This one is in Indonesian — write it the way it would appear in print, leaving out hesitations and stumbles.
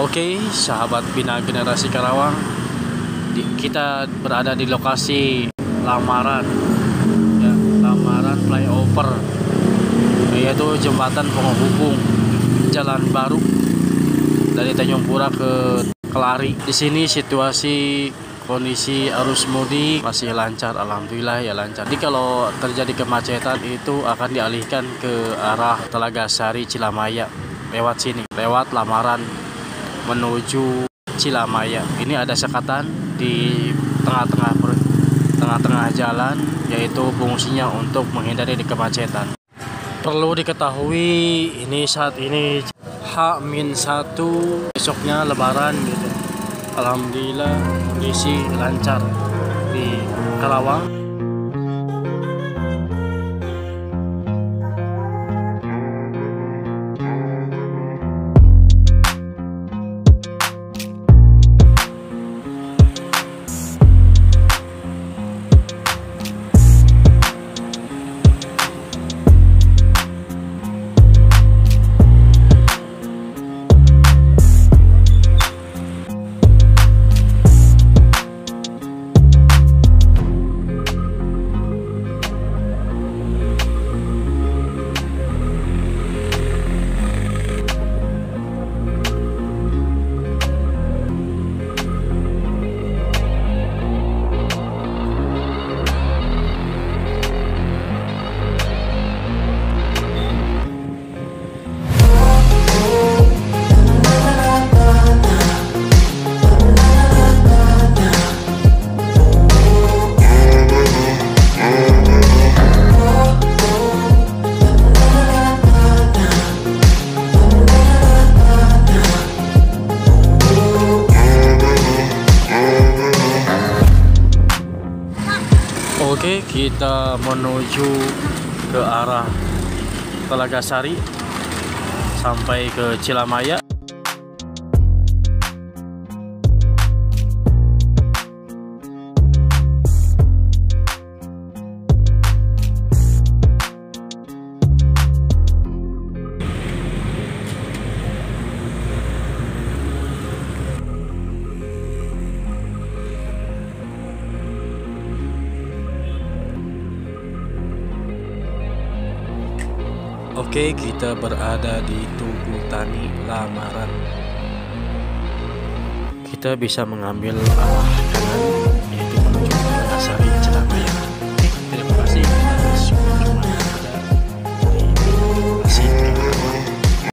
Oke, sahabat Bina Generasi Karawang, kita berada di lokasi lamaran, ya, lamaran flyover, yaitu jembatan penghubung jalan baru dari Tanjung Pura ke Kelari. Di sini situasi kondisi arus mudik masih lancar, alhamdulillah ya lancar. Jadi kalau terjadi kemacetan itu akan dialihkan ke arah Telaga Sari Cilamaya lewat sini, lewat lamaran menuju Cilamaya. Ini ada sekatan di tengah-tengah jalan, yaitu fungsinya untuk menghindari kemacetan. Perlu diketahui ini saat ini H-1, besoknya Lebaran gitu. Alhamdulillah kondisi lancar di Karawang. Oke, kita menuju ke arah Telaga Sari sampai ke Cilamaya. Oke, kita berada di Tugu Tani Lamaran. Kita bisa mengambil arah kanan